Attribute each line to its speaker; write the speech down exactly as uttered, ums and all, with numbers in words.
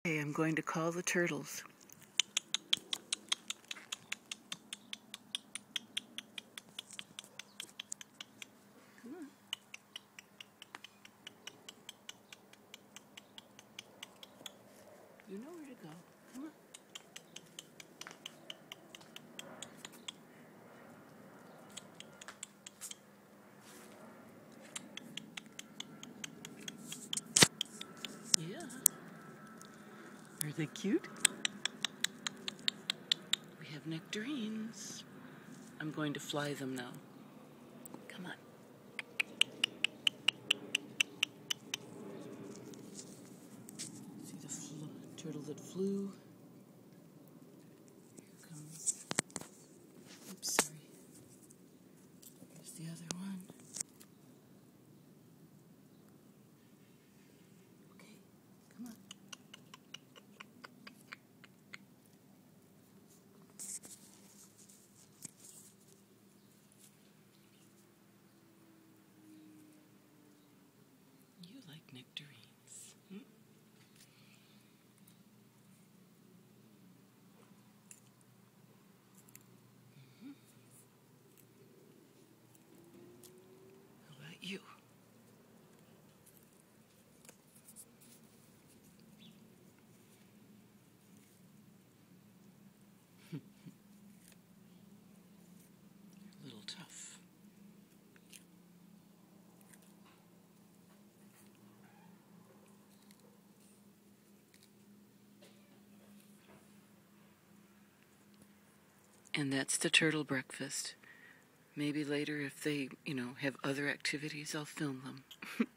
Speaker 1: Okay, I'm going to call the turtles. Come on. You know where to go. Come on. Yeah. Are they cute? We have nectarines. I'm going to fly them now. Come on. See the fl- turtle that flew? Here comes. Oops, sorry. Here's the other one. Okay, come on. You like nectarines. Hmm? Mm-hmm. How about you? A little tough. And that's the turtle breakfast. Maybe later, if they, you know, have other activities, I'll film them.